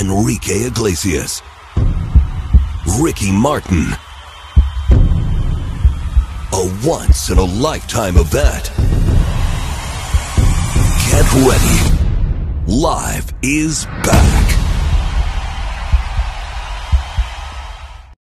Enrique Iglesias, Ricky Martin. A once-in-a-lifetime event. Get ready. Live is back.